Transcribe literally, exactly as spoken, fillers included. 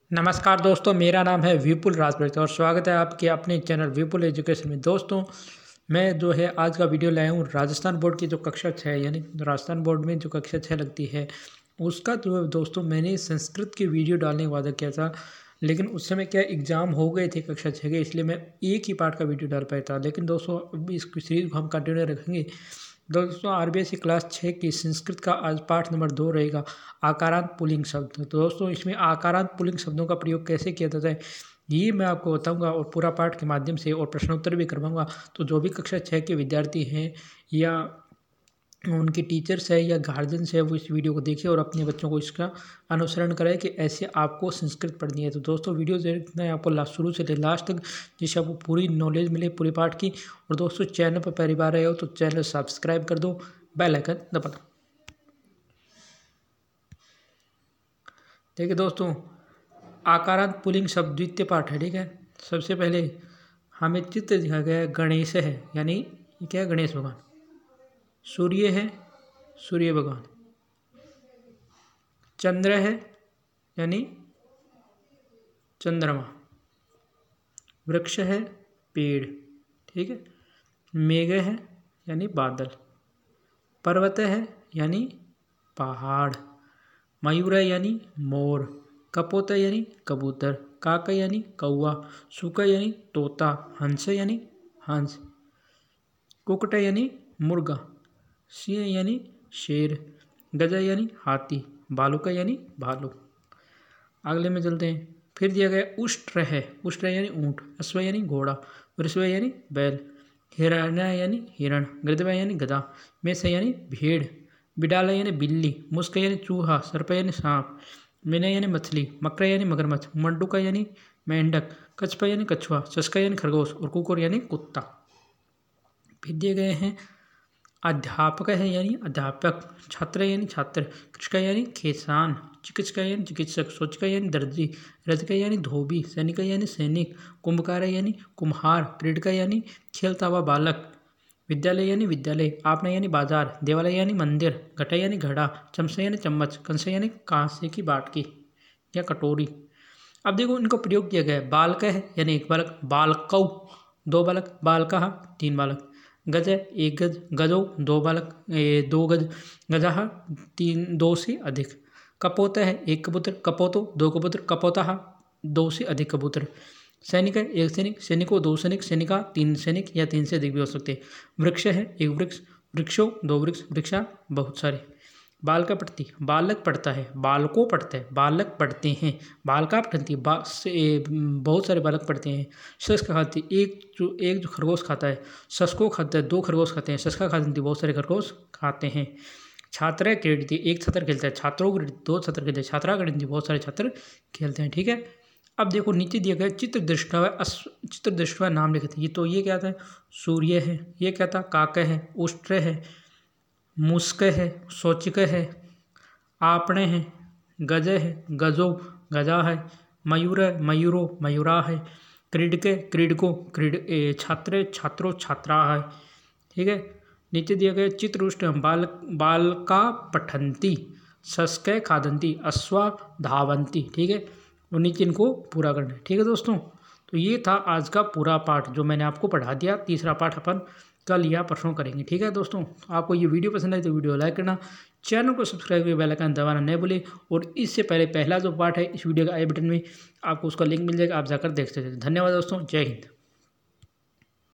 नमस्कार दोस्तों, मेरा नाम है विपुल राजपूत और स्वागत है आपके अपने चैनल विपुल एजुकेशन में। दोस्तों, मैं जो है आज का वीडियो लाया हूँ राजस्थान बोर्ड की जो कक्षा छः यानी राजस्थान बोर्ड में जो कक्षा छः लगती है उसका। तो दोस्तों, मैंने संस्कृत की वीडियो डालने का वादा किया था, लेकिन उस समय क्या एग्ज़ाम हो गए थे कक्षा छः के, इसलिए मैं एक ही पार्ट का वीडियो डाल पाया था। लेकिन दोस्तों, अभी इस सीरीज को हम कंटिन्यू रखेंगे। दोस्तों, आरबीएससी क्लास छः की संस्कृत का आज पाठ नंबर दो रहेगा, आकारांत पुल्लिंग शब्द। तो दोस्तों, इसमें आकारांत पुल्लिंग शब्दों का प्रयोग कैसे किया जाता है ये मैं आपको बताऊंगा और पूरा पाठ के माध्यम से और प्रश्नोत्तर भी करवाऊंगा। तो जो भी कक्षा छः के विद्यार्थी हैं या उनके टीचर्स है या गार्जियंस है, वो इस वीडियो को देखें और अपने बच्चों को इसका अनुसरण करें कि ऐसे आपको संस्कृत पढ़नी है। तो दोस्तों, वीडियो देखना है आपको लास्ट शुरू से लास्ट तक, जिससे आपको पूरी नॉलेज मिले पूरे पाठ की। और दोस्तों, चैनल पर पहली बार आए हो तो चैनल सब्सक्राइब कर दो, बेल आइकन दबा दो। देखिए दोस्तों, आकारांत पुल्लिंग शब्द द्वितीय पाठ है। ठीक है, सबसे पहले हमें चित्र दिखाया गया है, गणेश है यानी ये क्या है, गणेश भगवान। सूर्य है, सूर्य भगवान। चंद्र है यानी चंद्रमा। वृक्ष है, पेड़। ठीक है, मेघ है यानी बादल। पर्वत है यानी पहाड़। मयूर है यानी मोर। कपोत है यानी कबूतर। काक यानी कौवा। शुक यानी तोता। हंस यानी हंस। कुक्कुट यानी मुर्गा। सिंह यानी शेर। गजा यानी हाथी। भालुका यानी भालू। अगले में चलते हैं। फिर दिया गया उष्ट्र है, उष्ट्र यानी ऊँट। अश्व यानी घोड़ा। वृषभ यानी बैल। हिरण्य यानी हिरण। गृधव यानी गधा। मेष यानी भेड़। बिडाला यानी बिल्ली। मुस्क यानी चूहा। सर्प यानी सांप। मीना यानी मछली। मकर यानी मगरमच्छ। मंडूका यानी मेंढक। कछुआ यानी कछुआ। शस्का यानी खरगोश और कुकुर यानी कुत्ता। फिर दिए गए हैं अध्यापक है यानी अध्यापक। छात्र यानी छात्र। कृषक यानी किसान। चिकित्सक यानी चिकित्सक। सोचिका यानी दर्जी। रजक यानी धोबी। सैनिक यानी सैनिक। कुंभकार यानी कुम्हार। क्रीडका यानी खेलता हुआ बालक। विद्यालय यानी विद्यालय। आपना यानी बाजार। देवालय यानी मंदिर। घटा यानी घड़ा। चमचा यानी चम्मच। कंस यानी कांसे की बाटकी या कटोरी। अब देखो, इनको प्रयोग किया गया है। बालक है यानी एक बालक। बालकौ दो बालक। बालका तीन बालक। गज है एक गज। गजो दो बालक, दो गज। गजाह तीन दो से अधिक। कपोत है एक कबूतर। कपोतो दो कबूतर। कपोता दो से अधिक कबूतर। सैनिक है एक सैनिक। सैनिकों दो सैनिक। सैनिका तीन सैनिक या तीन से अधिक भी हो सकते हैं। वृक्ष है एक वृक्ष। वृक्षों दो वृक्ष। वृक्षा बहुत सारे। बालका पढ़ती, बालक पढ़ता है। बालकों पढ़ते हैं, बालक पढ़ते हैं। बालका पढ़ती, बा से बहुत सारे बालक पढ़ते हैं। शस्क खाती, एक जो एक जो खरगोश खाता है। शस्को खाता है, दो खरगोश खाते हैं। शस्का खाती, बहुत सारे खरगोश खाते हैं। छात्र क्रीडती, एक छात्र खेलता है। छात्रों दो छात्र खेलते हैं। छात्रा क्रीडती, बहुत सारे छात्र खेलते हैं। ठीक है, अब देखो नीचे दिया गया चित्र दृष्टवा चित्र दृष्टवा नाम लिखते हैं। ये तो ये क्या था, सूर्य है। ये क्या था, काक है। उष्ट्र है। मुस्क है। सोचिक है। आपणे है। गज है। गजो गजा है। मयूर है। मयूरो मयूरा है। क्रीडके क्रीडको क्रीड छात्र छात्रो छात्रा है। ठीक है, नीचे दिया गया चित्रुष्ट बाल बालका पठंती। शस्के खादंती। अश्वा धावंती। ठीक है, और नीचे इनको पूरा करना है। ठीक है दोस्तों, तो ये था आज का पूरा पाठ जो मैंने आपको पढ़ा दिया। तीसरा पाठ अपन कल या परसों करेंगे। ठीक है दोस्तों, आपको ये वीडियो पसंद आई तो वीडियो लाइक करना, चैनल को सब्सक्राइब करके बेल आइकन दबाना नहीं भूले। और इससे पहले पहला जो पार्ट है इस वीडियो का आई बटन में आपको उसका लिंक मिल जाएगा, आप जाकर देख सकते हैं। धन्यवाद दोस्तों, जय हिंद।